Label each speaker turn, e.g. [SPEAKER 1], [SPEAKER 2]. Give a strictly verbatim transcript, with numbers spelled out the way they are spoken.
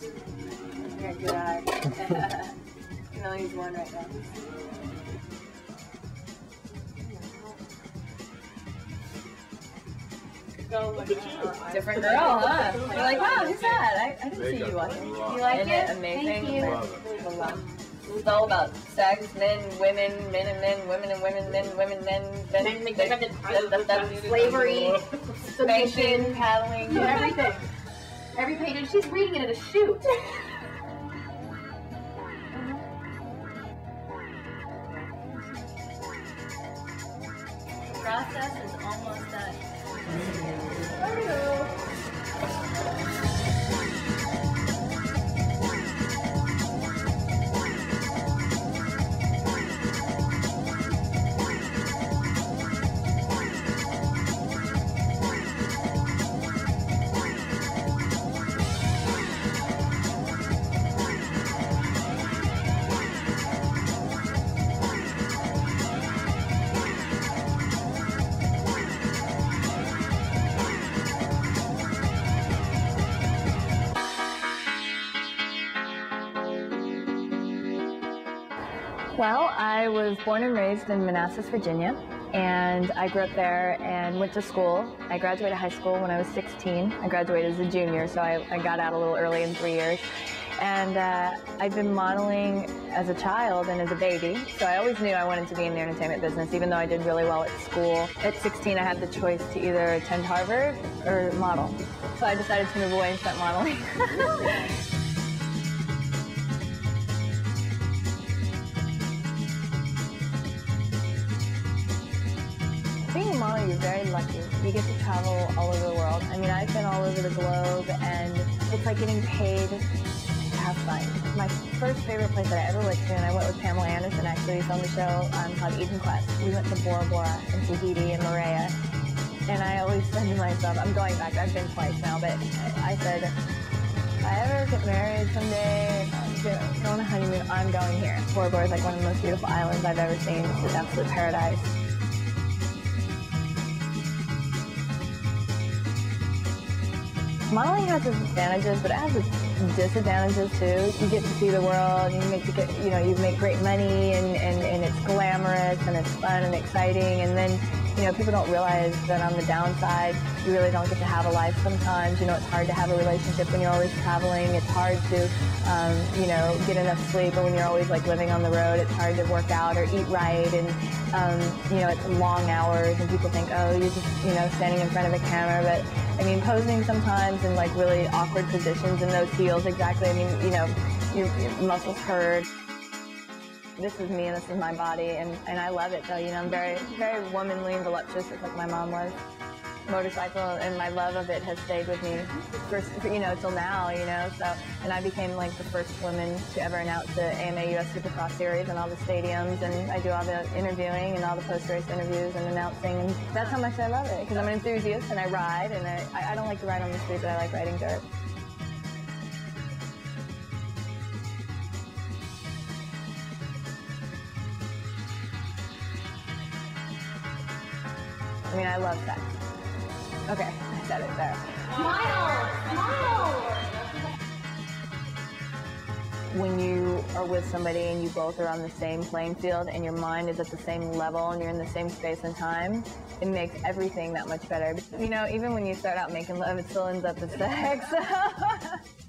[SPEAKER 1] You're a good eye. You only use one right now. Different girl, huh? You're like, wow, who's that? I, I didn't see you watching. You like Isn't it? Amazing. Thank you. It's all about sex, men, women, men and men, women and women, men, women, men, men, men, slavery, submission, paddling, everything. Every page, and she's reading it at a shoot. The process is almost done. Hello. Well, I was born and raised in Manassas, Virginia, and I grew up there and went to school. I graduated high school when I was sixteen. I graduated as a junior, so I, I got out a little early in three years. And uh, I've been modeling as a child and as a baby, so I always knew I wanted to be in the entertainment business, even though I did really well at school. At sixteen, I had the choice to either attend Harvard or model. So I decided to move away and start modeling. Being a model, you're very lucky. You get to travel all over the world. I mean, I've been all over the globe, and it's like getting paid to have fun. My first favorite place that I ever went to, and I went with Pamela Anderson, actually, we filmed a show um, called Eden Quest. We went to Bora Bora and Tahiti and Moorea, and I always said to myself, I'm going back, I've been twice now, but I said, if I ever get married someday, if I'm going on a honeymoon, I'm going here. Bora Bora is like one of the most beautiful islands I've ever seen. It's an absolute paradise. Modeling has its advantages, but it has its disadvantages too. You get to see the world, you make to get, you know, you make great money, and, and, and it's glamorous and it's fun and exciting. And then, you know, people don't realize that on the downside, you really don't get to have a life sometimes. You know, it's hard to have a relationship when you're always traveling. It's hard to, um, you know, get enough sleep, or when you're always like living on the road, it's hard to work out or eat right. And, um, you know, it's long hours, and people think, oh, you're just, you know, standing in front of a camera. But I mean, posing sometimes in like really awkward positions in those heels, exactly. I mean, you know, your, your muscles hurt. This is me and this is my body, and, and I love it though. You know, I'm very, very womanly and voluptuous, just like my mom was. Motorcycle and my love of it has stayed with me for, you know, till now, you know, so, and I became like the first woman to ever announce the A M A U S Supercross Series in all the stadiums, and I do all the interviewing and all the post-race interviews and announcing, and that's how much I love it, because I'm an enthusiast and I ride, and I, I don't like to ride on the street, but I like riding dirt. I mean, I love sex. Okay, I said it there. Smile! Smile! When you are with somebody and you both are on the same playing field and your mind is at the same level and you're in the same space and time, it makes everything that much better. You know, even when you start out making love, it still ends up as sex.